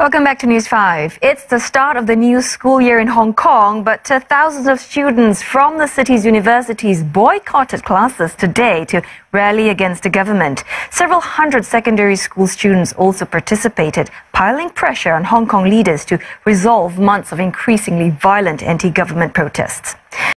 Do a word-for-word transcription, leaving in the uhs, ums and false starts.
Welcome back to News five. It's the start of the new school year in Hong Kong, but uh, thousands of students from the city's universities boycotted classes today to rally against the government. Several hundred secondary school students also participated, piling pressure on Hong Kong leaders to resolve months of increasingly violent anti-government protests.